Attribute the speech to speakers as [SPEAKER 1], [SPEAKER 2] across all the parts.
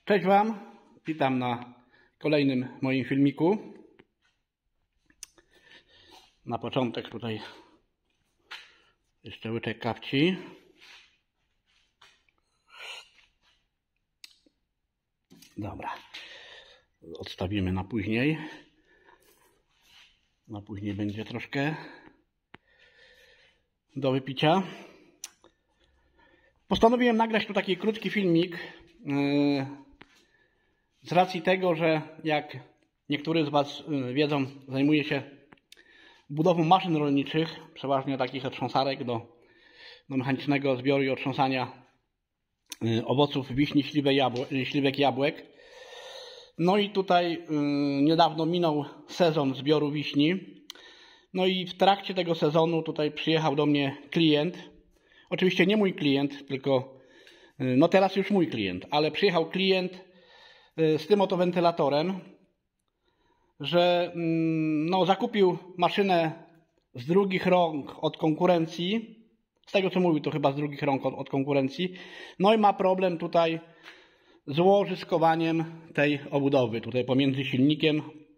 [SPEAKER 1] Cześć Wam, witam na kolejnym moim filmiku. Na początek tutaj jeszcze łyczek kawci. Dobra, odstawimy na później. Na później będzie troszkę do wypicia. Postanowiłem nagrać tu taki krótki filmik z racji tego, że jak niektórzy z Was wiedzą, zajmuję się budową maszyn rolniczych, przeważnie takich otrząsarek do mechanicznego zbioru i otrząsania owoców wiśni, śliwek, jabłek. No i tutaj niedawno minął sezon zbioru wiśni. No i w trakcie tego sezonu tutaj przyjechał do mnie klient. Oczywiście nie mój klient, tylko no teraz już mój klient, ale przyjechał klient z tym oto wentylatorem, że no, zakupił maszynę z drugich rąk od konkurencji. Z tego co mówił, to chyba z drugich rąk od konkurencji. No i ma problem tutaj z łożyskowaniem tej obudowy, tutaj pomiędzy silnikiem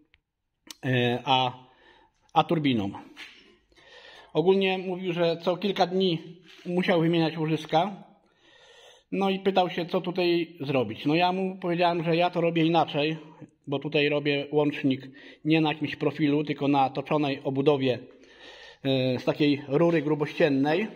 [SPEAKER 1] a turbiną. Ogólnie mówił, że co kilka dni musiał wymieniać łożyska. No i pytał się, co tutaj zrobić. No ja mu powiedziałem, że ja to robię inaczej, bo tutaj robię łącznik nie na jakimś profilu, tylko na toczonej obudowie z takiej rury grubościennej.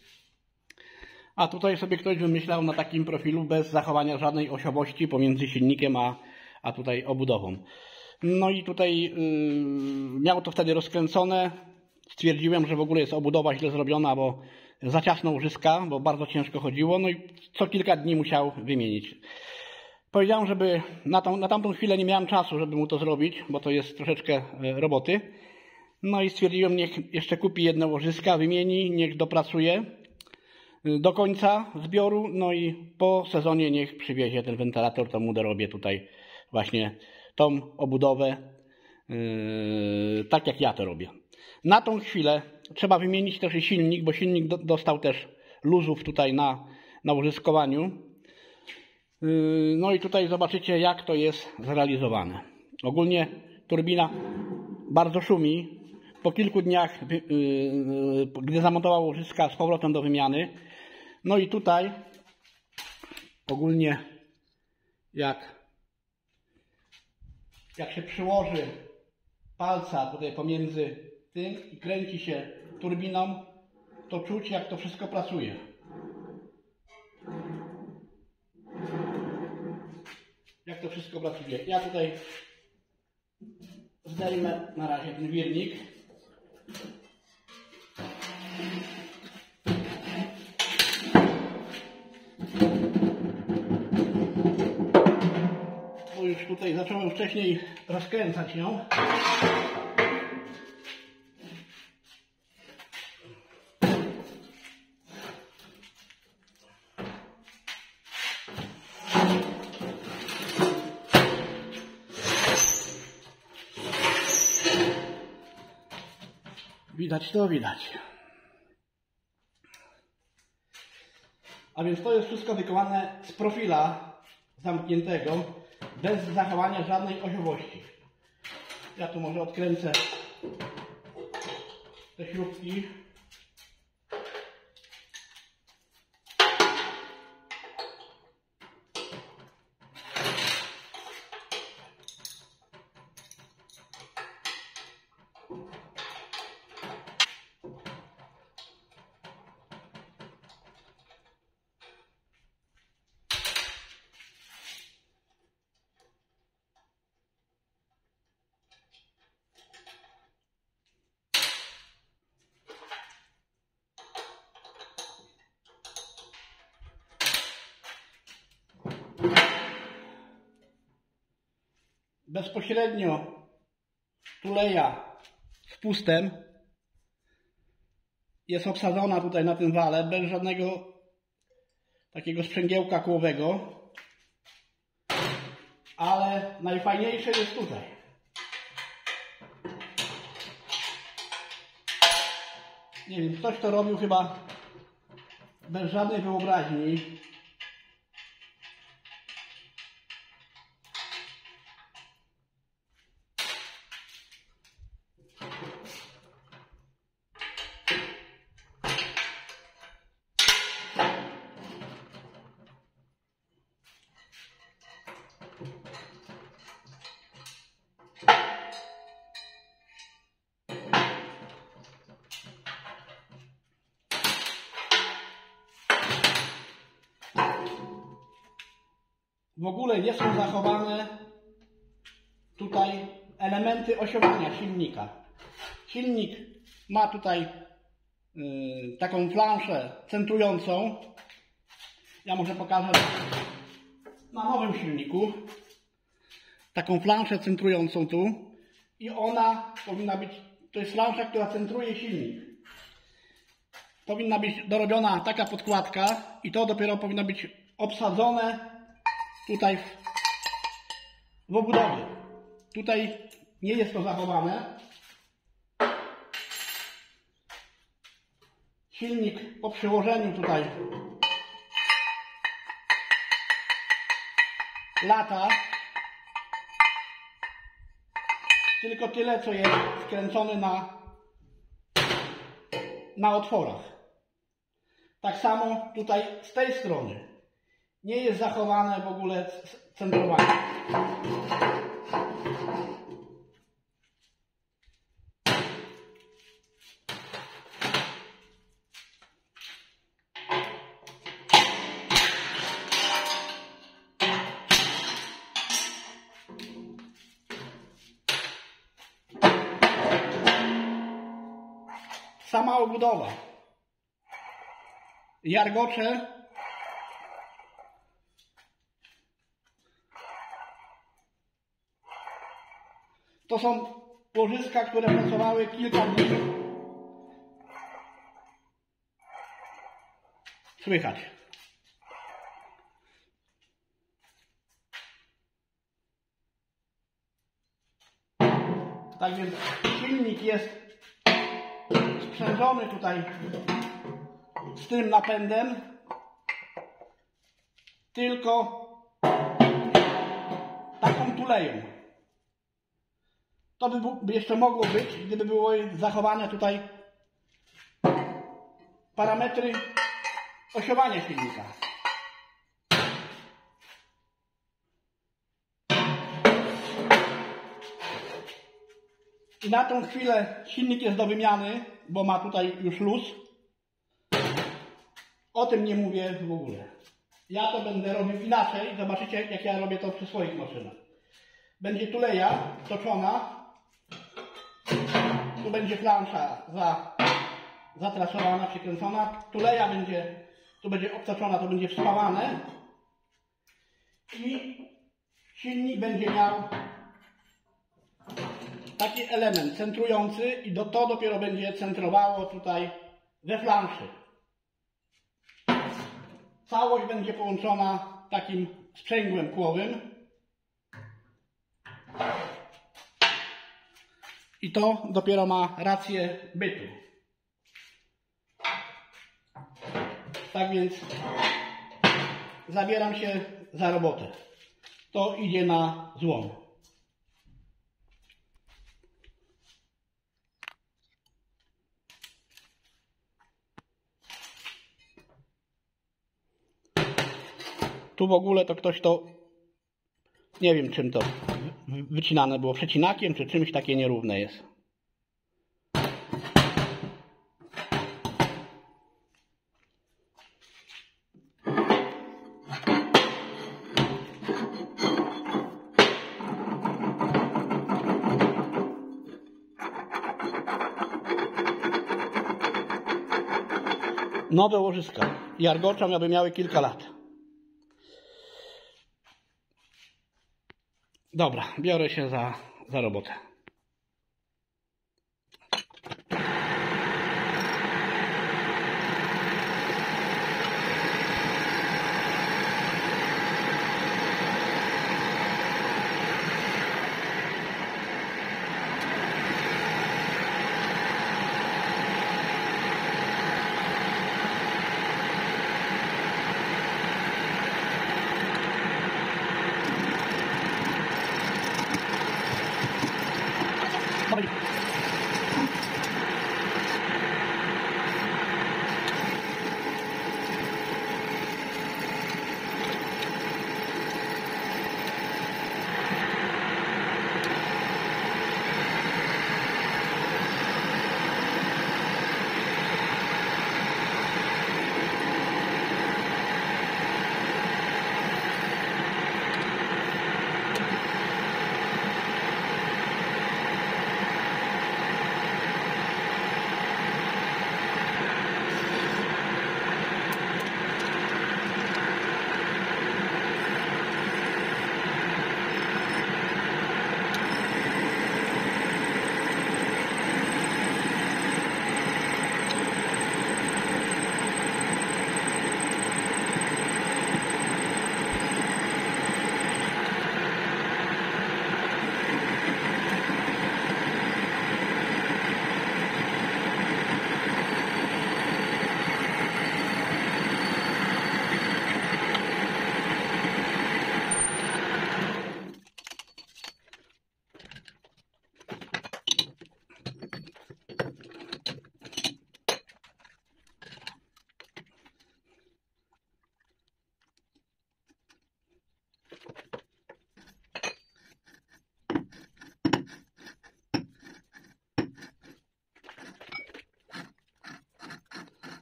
[SPEAKER 1] A tutaj sobie ktoś wymyślał na takim profilu bez zachowania żadnej osiowości pomiędzy silnikiem a tutaj obudową. No i tutaj miał to wtedy rozkręcone. Stwierdziłem, że w ogóle jest obudowa źle zrobiona, bo za ciasno łożyska, bo bardzo ciężko chodziło. No i co kilka dni musiał wymienić. Powiedziałem, żeby na tamtą chwilę nie miałem czasu, żeby mu to zrobić, bo to jest troszeczkę roboty. No i stwierdziłem, niech jeszcze kupi jedno łożyska, wymieni, niech dopracuje do końca zbioru. No i po sezonie niech przywiezie ten wentylator, to mu dorobię tutaj właśnie tą obudowę, tak jak ja to robię. Na tą chwilę trzeba wymienić też silnik, bo silnik dostał też luzów tutaj na łożyskowaniu. No i tutaj zobaczycie, jak to jest zrealizowane. Ogólnie turbina bardzo szumi. Po kilku dniach, gdy zamontował łożyska, z powrotem do wymiany. No i tutaj ogólnie jak się przyłoży palca tutaj pomiędzy tym i kręci się turbiną, to czuć, jak to wszystko pracuje. Jak to wszystko pracuje. Ja tutaj zdejmę na razie ten wirnik. Bo już tutaj zacząłem wcześniej rozkręcać ją. Widać to, widać. A więc to jest wszystko wykonane z profila zamkniętego, bez zachowania żadnej osiowości. Ja tu może odkręcę te śrubki. Bezpośrednio tuleja spustem jest obsadzona tutaj na tym wale, bez żadnego takiego sprzęgiełka kłowego, ale najfajniejsze jest tutaj. Nie wiem, ktoś to robił chyba bez żadnej wyobraźni. w ogóle nie są zachowane tutaj elementy osiowania silnika. Silnik ma tutaj taką flanszę centrującą. Ja może pokażę na nowym silniku. Taką flanszę centrującą tu. I ona powinna być, to jest flansza, która centruje silnik. Powinna być dorobiona taka podkładka i to dopiero powinno być obsadzone tutaj w obudowie. Tutaj nie jest to zachowane. Silnik po przyłożeniu tutaj lata. Tylko tyle, co jest skręcony na otworach. Tak samo tutaj z tej strony nie jest zachowane w ogóle centrowanie. Sama obudowa. Jargocze to są łożyska, które pracowały kilka dni. Słychać. Tak więc silnik jest sprzężony tutaj z tym napędem, tylko taką tuleją. To by jeszcze mogło być, gdyby były zachowane tutaj parametry osiowania silnika. I na tą chwilę silnik jest do wymiany, bo ma tutaj już luz. O tym nie mówię w ogóle. Ja to będę robił inaczej. Zobaczycie, jak ja robię to przy swoich maszynach. Będzie tuleja toczona. Tu będzie plansza zatrasowana, przykręcona. Tuleja będzie, tu będzie obtoczona, to będzie wspałane. I silnik będzie miał taki element centrujący i to dopiero będzie centrowało tutaj we flanszy. Całość będzie połączona takim sprzęgłem kłowym. I to dopiero ma rację bytu. Tak więc zabieram się za robotę. To idzie na złom. Tu w ogóle to ktoś to, nie wiem czym to wycinane było, przecinakiem czy czymś, takie nierówne jest. Nowe łożyska. Jargocza miały kilka lat. Dobra, biorę się za robotę.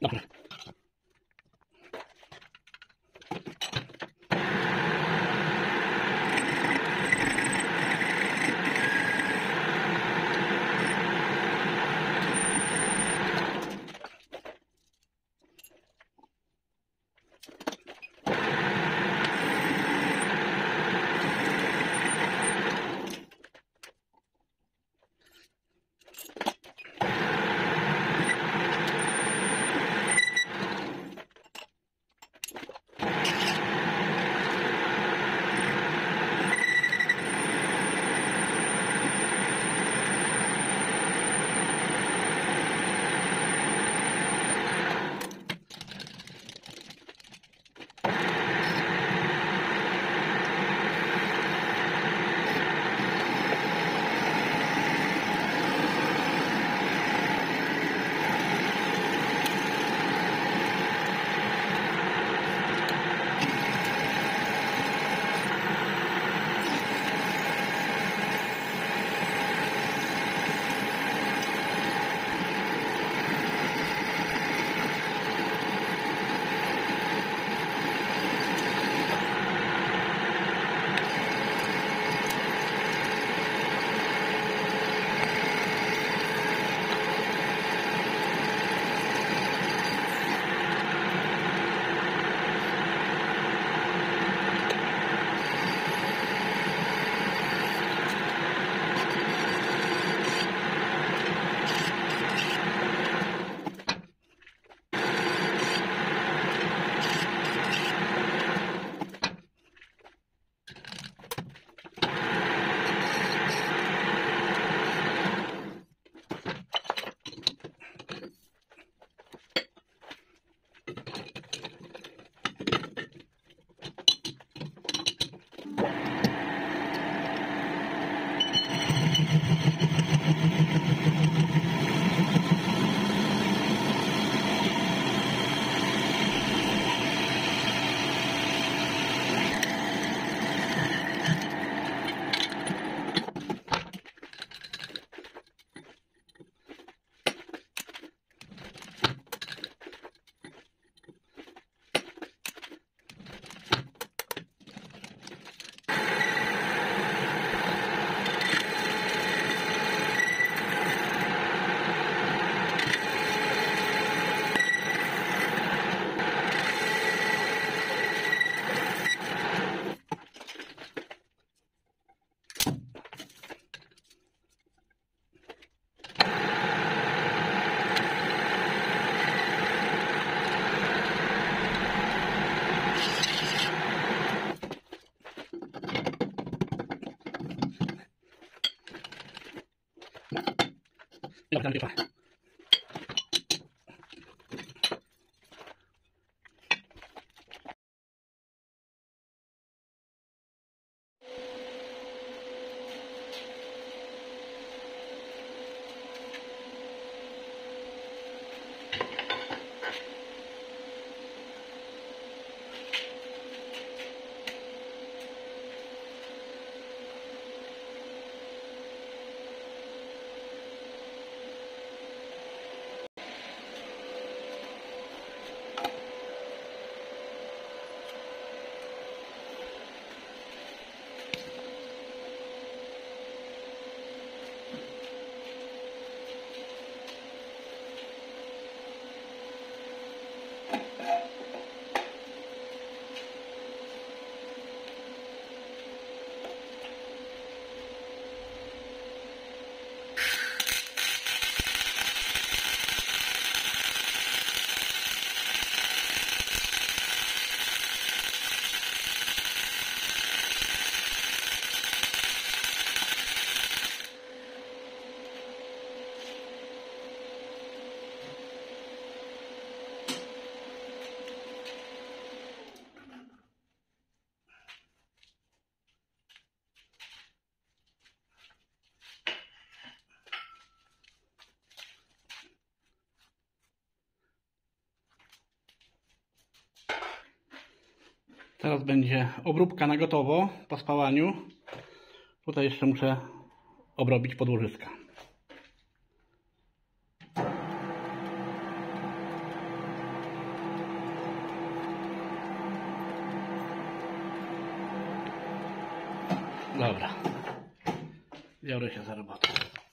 [SPEAKER 1] Dobrze. Dobra. Teraz będzie obróbka na gotowo po spałaniu. Tutaj jeszcze muszę obrobić podłożyska. biorę się za robotę.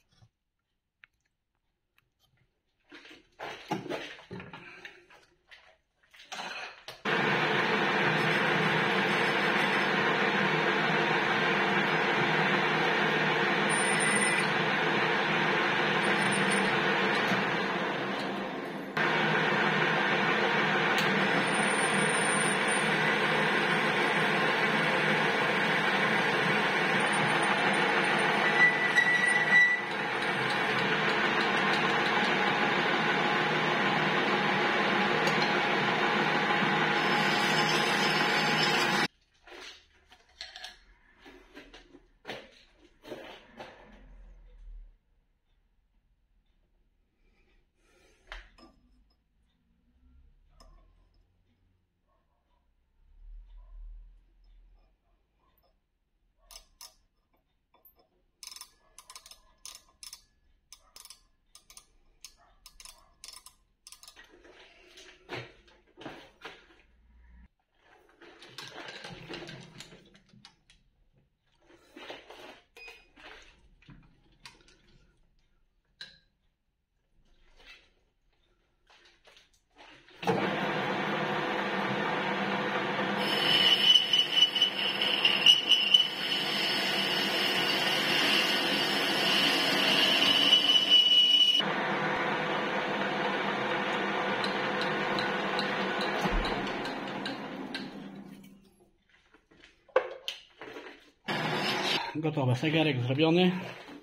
[SPEAKER 1] Gotowe, segerek zrobiony.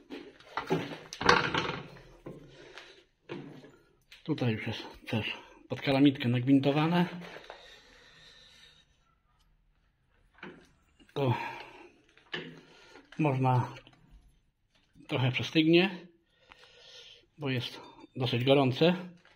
[SPEAKER 1] Tutaj już jest też pod kalamitkę nagwintowane. To można trochę przestygnie, bo jest dosyć gorące.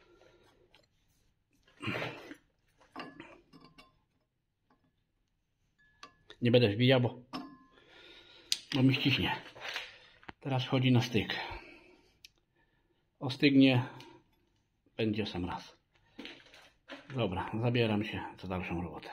[SPEAKER 1] Nie będę wbijał, bo mi ściśnie. Teraz wchodzi na styk. Ostygnie, będzie sam raz. Dobra, zabieram się za dalszą robotę.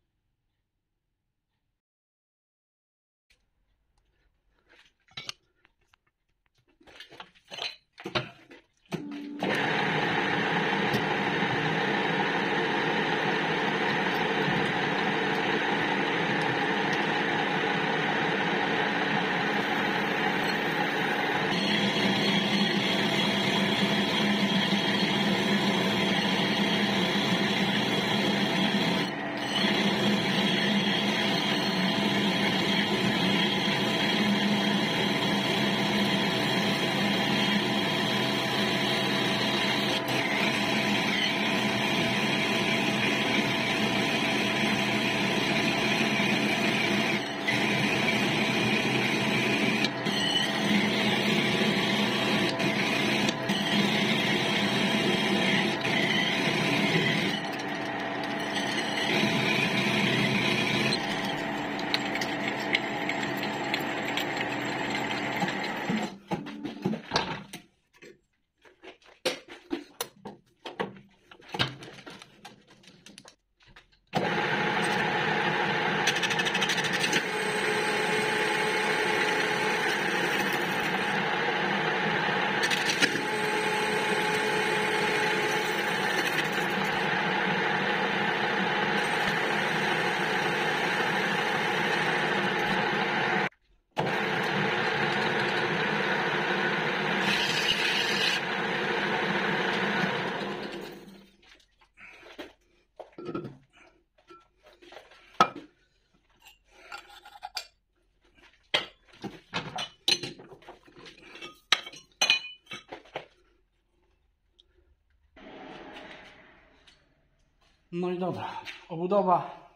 [SPEAKER 1] No i dobra, obudowa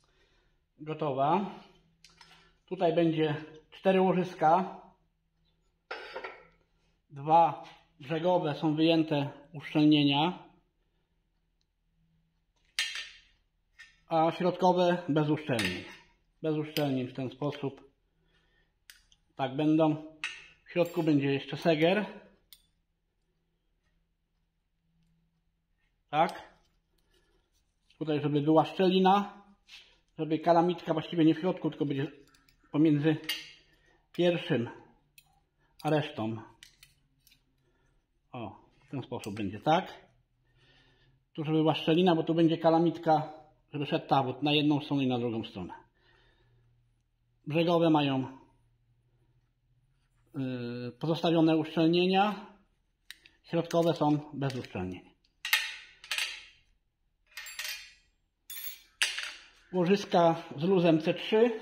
[SPEAKER 1] gotowa. Tutaj będzie 4 łożyska. 2 brzegowe są wyjęte uszczelnienia, a środkowe bez uszczelnień. Bez uszczelnień w ten sposób. Tak będą. W środku będzie jeszcze seger. Tak. Tutaj, żeby była szczelina, żeby kalamitka właściwie nie w środku, tylko będzie pomiędzy pierwszym a resztą w ten sposób będzie, tak? Tu żeby była szczelina, bo tu będzie kalamitka, żeby szedł tawód na jedną stronę i na drugą stronę. Brzegowe mają pozostawione uszczelnienia, środkowe są bez uszczelnień. Łożyska z luzem C3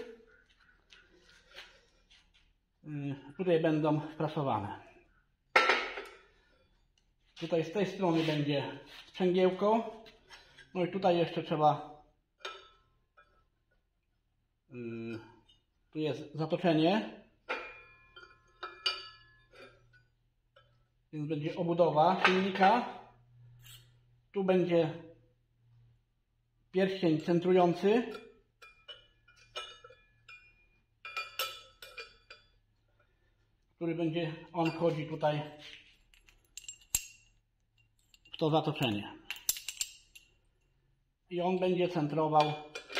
[SPEAKER 1] tutaj będą wprasowane. Tutaj z tej strony będzie sprzęgiełko. No i tutaj jeszcze trzeba, tu jest zatoczenie, więc będzie obudowa silnika. Tu będzie pierścień centrujący. Który będzie, on wchodzi tutaj w to zatoczenie. I on będzie centrował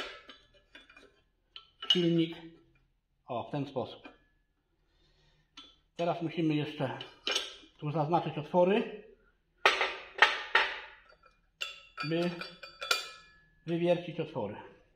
[SPEAKER 1] silnik w ten sposób. Teraz musimy jeszcze tu zaznaczyć otwory, by wywiercić otwory.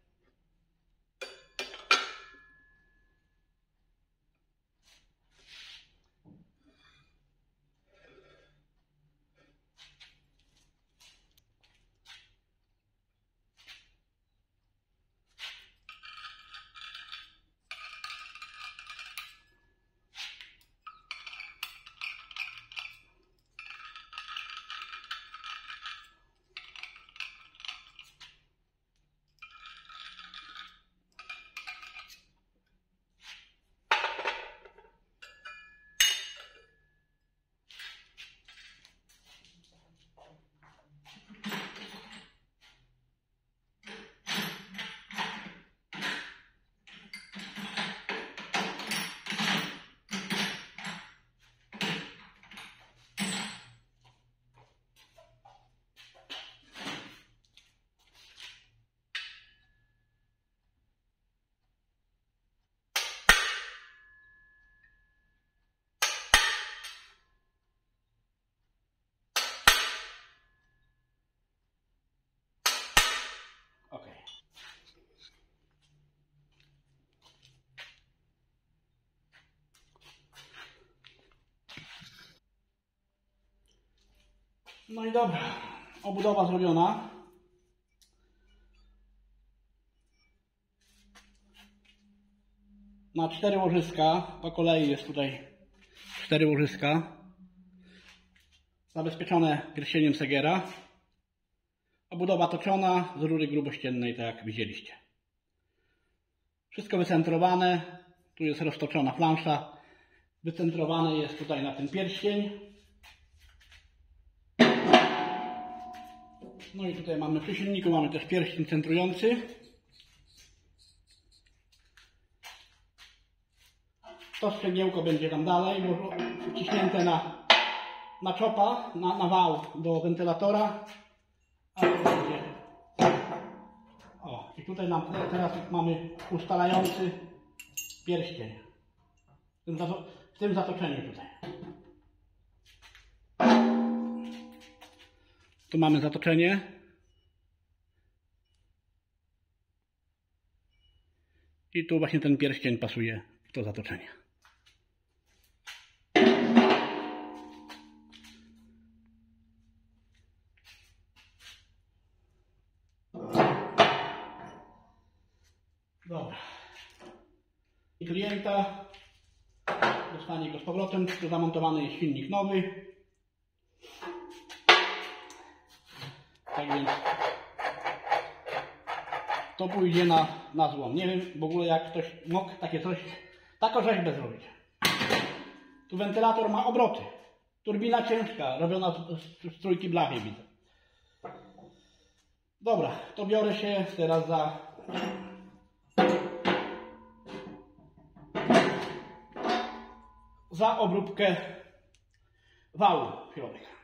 [SPEAKER 1] No i dobra, obudowa zrobiona. Na 4 łożyska, po kolei jest tutaj 4 łożyska. Zabezpieczone pierścieniem Segera. Obudowa toczona z rury grubościennej, tak jak widzieliście. Wszystko wycentrowane. Tu jest roztoczona flansza. Wycentrowane jest tutaj na ten pierścień. No i tutaj mamy przy silniku mamy też pierścień centrujący. To sprzęgiełko będzie tam dalej, wciśnięte na czopa, na wał do wentylatora. A to będzie. I tutaj teraz mamy ustalający pierścień. W tym zatoczeniu tutaj. Tu mamy zatoczenie. I tu właśnie ten pierścień pasuje w to zatoczenie. Dobra. I klienta dostanie go z powrotem. Tu zamontowany jest silnik nowy. Tak więc to pójdzie na złom. Nie wiem w ogóle jak ktoś mógł taką rzeźbę zrobić. Tu wentylator ma obroty. Turbina ciężka, robiona z trójki blachy, widzę. Dobra, to biorę się teraz za obróbkę wału w środek.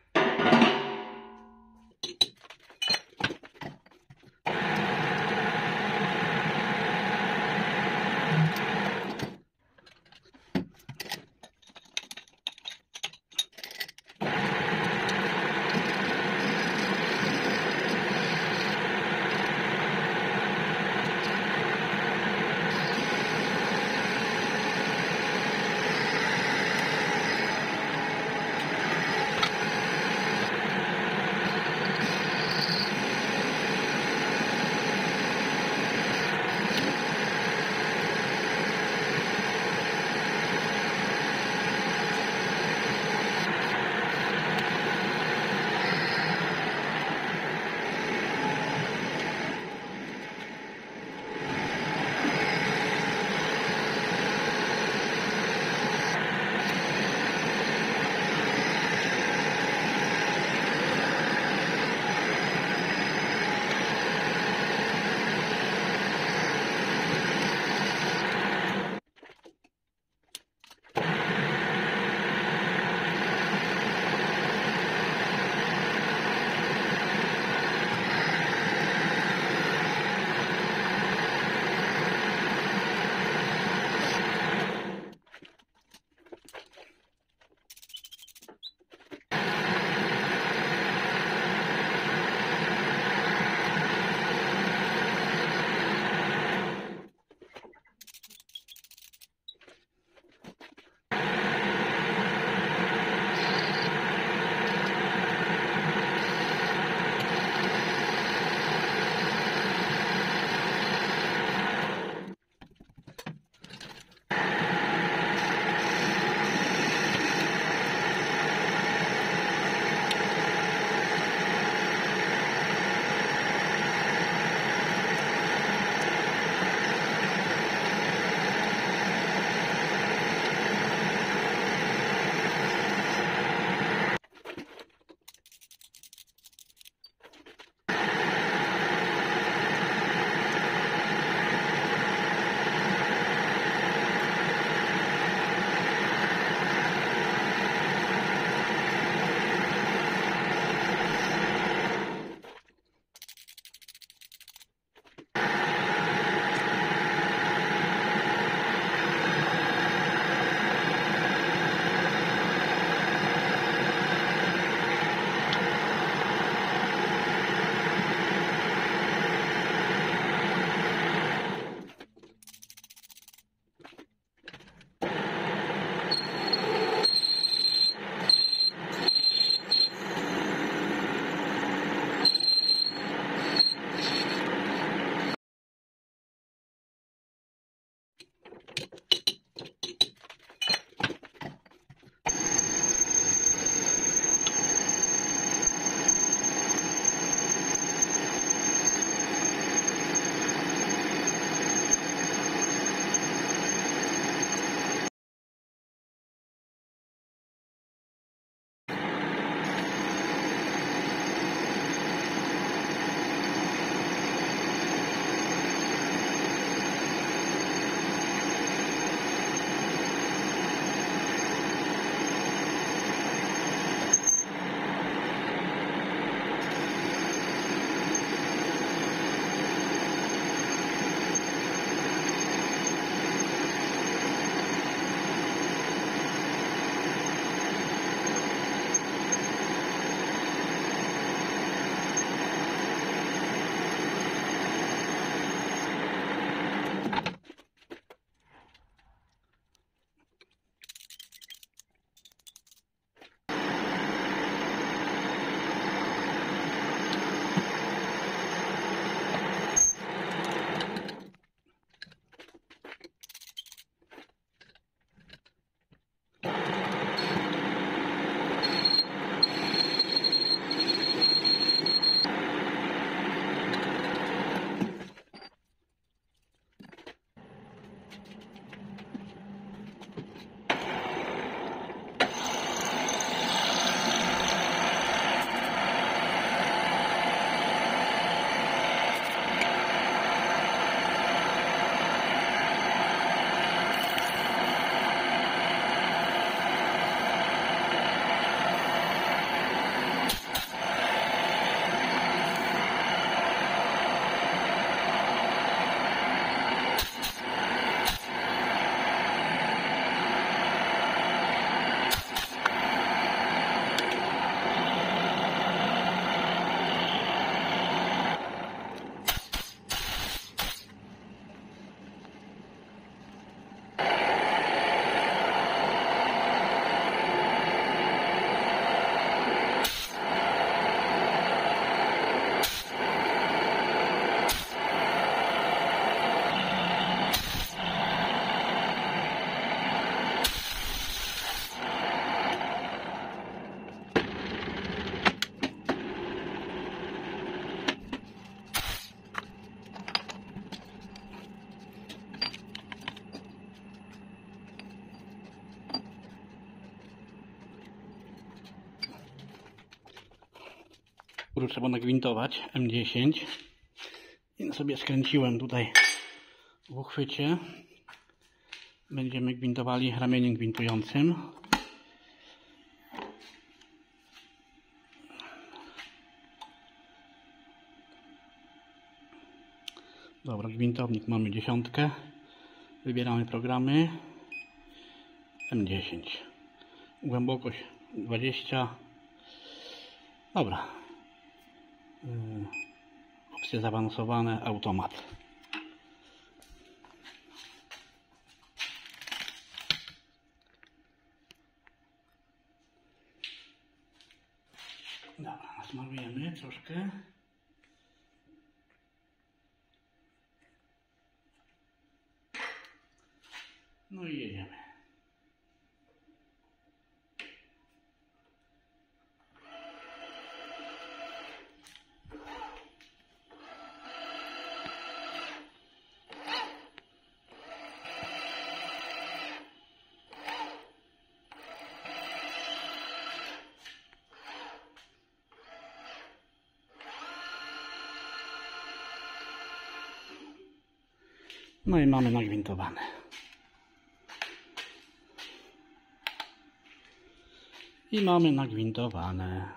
[SPEAKER 1] Trzeba nagwintować M10 i sobie skręciłem tutaj w uchwycie. Będziemy gwintowali ramieniem gwintującym. Dobra, gwintownik mamy 10. Wybieramy programy. M10. Głębokość 20. Dobra. Opcje zaawansowane, automat. Dobra, nasmarujemy troszkę. No i jedziemy. No i mamy nagwintowane. I mamy nagwintowane.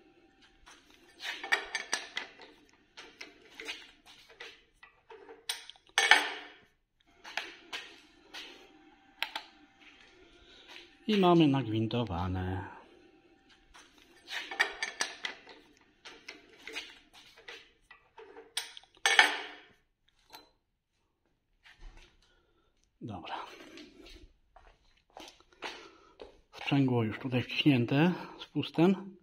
[SPEAKER 1] I mamy nagwintowane. Dobra. Sprzęgło już tutaj wciśnięte z pustem.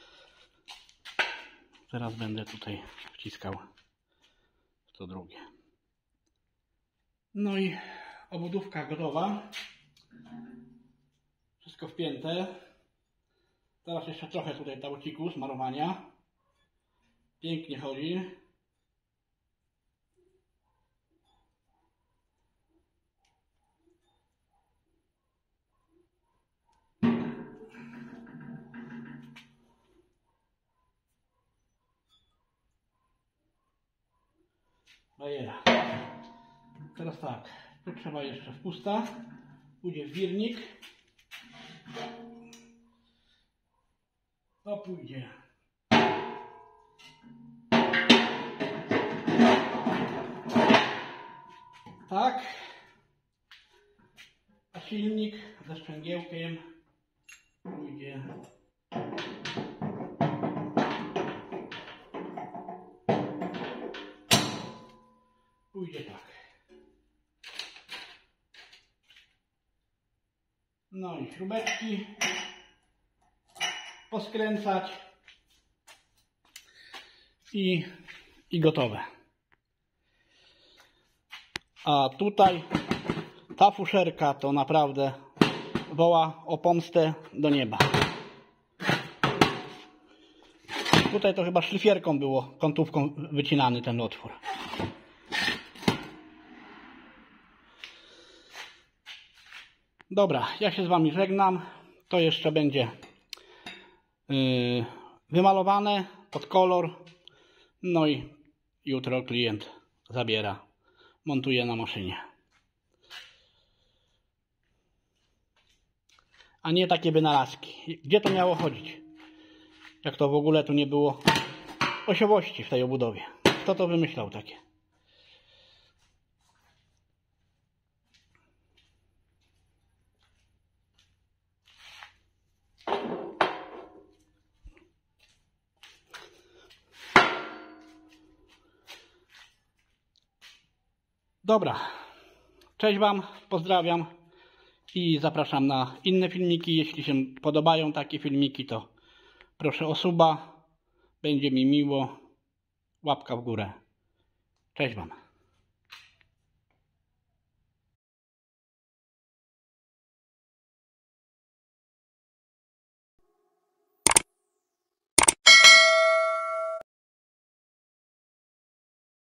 [SPEAKER 1] Teraz będę tutaj wciskał w to drugie. No i obudówka gotowa. Wszystko wpięte. Teraz jeszcze trochę tutaj tałciku smarowania. Pięknie chodzi. Bajera. Teraz tak, tu trzeba jeszcze wpusta, pójdzie wirnik, to pójdzie tak, a silnik ze sprzęgiełkiem pójdzie tak. No i śrubeczki poskręcać i gotowe. A tutaj ta fuszerka to naprawdę woła o pomstę do nieba. Tutaj to chyba szlifierką było, kątówką wycinany ten otwór. Dobra, ja się z Wami żegnam. To jeszcze będzie wymalowane pod kolor. No i jutro klient zabiera, montuje na maszynie. A nie takie wynalazki. Gdzie to miało chodzić? Jak to w ogóle tu nie było osiowości w tej obudowie. Kto to wymyślał takie? Dobra, cześć Wam, pozdrawiam i zapraszam na inne filmiki. Jeśli się podobają takie filmiki, to proszę o suba, będzie mi miło, łapka w górę. Cześć Wam.